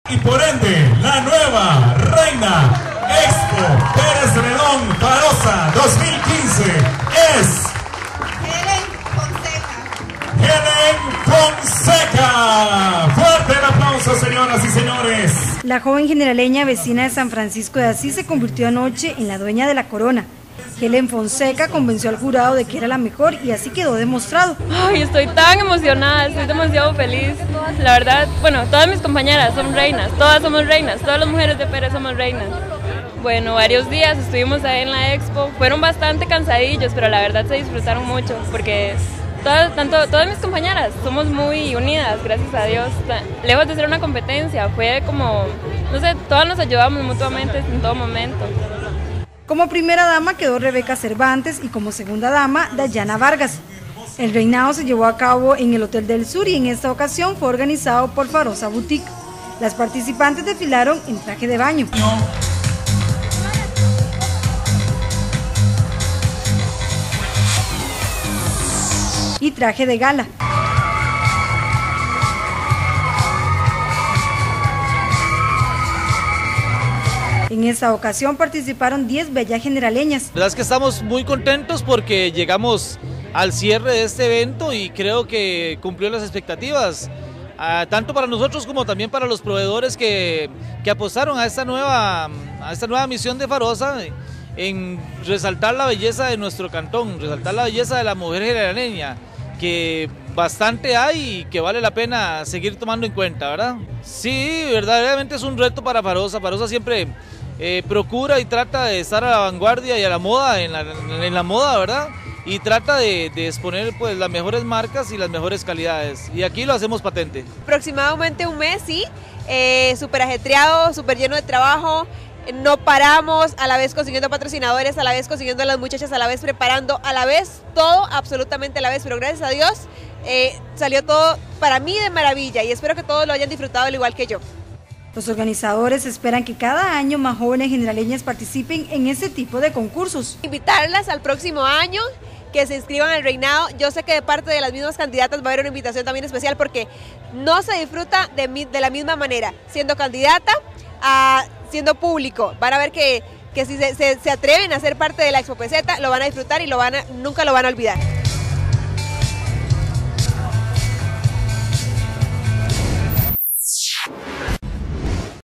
Y por ende, la nueva reina Expo Pérez Celedón Farosa 2015 es Helen Fonseca. Helen Fonseca. Fuerte el aplauso, señoras y señores. La joven generaleña vecina de San Francisco de Asís se convirtió anoche en la dueña de la corona. Helen Fonseca convenció al jurado de que era la mejor y así quedó demostrado. Ay, estoy tan emocionada, estoy demasiado feliz. La verdad, bueno, todas mis compañeras son reinas, todas somos reinas, todas las mujeres de Pérez somos reinas. Bueno, varios días estuvimos ahí en la expo, fueron bastante cansadillos, pero la verdad se disfrutaron mucho porque todas mis compañeras somos muy unidas, gracias a Dios. Lejos de ser una competencia, fue como, no sé, todas nos ayudamos mutuamente en todo momento. Como primera dama quedó Rebeca Cervantes y como segunda dama Dayana Vargas. El reinado se llevó a cabo en el Hotel del Sur y en esta ocasión fue organizado por Farosa Boutique. Las participantes desfilaron en traje de baño y traje de gala. En esta ocasión participaron 10 bellas generaleñas. La verdad es que estamos muy contentos porque llegamos al cierre de este evento y creo que cumplió las expectativas, tanto para nosotros como también para los proveedores que apostaron a esta nueva misión de Farosa en resaltar la belleza de nuestro cantón, resaltar la belleza de la mujer generaleña, que bastante hay y que vale la pena seguir tomando en cuenta, ¿verdad? Sí, verdaderamente es un reto para Farosa. Farosa siempre procura y trata de estar a la vanguardia y a la moda, en la moda, ¿verdad? Y trata de exponer pues las mejores marcas y las mejores calidades. Y aquí lo hacemos patente. Aproximadamente un mes, sí, súper ajetreado, súper lleno de trabajo. No paramos, a la vez consiguiendo patrocinadores, a la vez consiguiendo a las muchachas, a la vez preparando, a la vez todo, absolutamente a la vez, pero gracias a Dios salió todo para mí de maravilla y espero que todos lo hayan disfrutado al igual que yo. Los organizadores esperan que cada año más jóvenes generaleñas participen en este tipo de concursos. Invitarlas al próximo año, que se inscriban al reinado. Yo sé que de parte de las mismas candidatas va a haber una invitación también especial porque no se disfruta de la misma manera, siendo candidata a siendo público. Van a ver que si se atreven a ser parte de la Expo Peseta, lo van a disfrutar y nunca lo van a olvidar.